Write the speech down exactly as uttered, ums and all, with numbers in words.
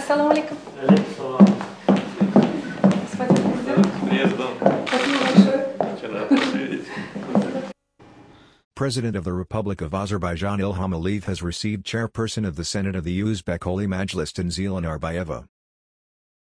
Assalamu alaikum. President of the Republic of Azerbaijan Ilham Aliyev has received chairperson of the Senate of the Uzbek Oliy Majlis Tanzil Nazarbayeva.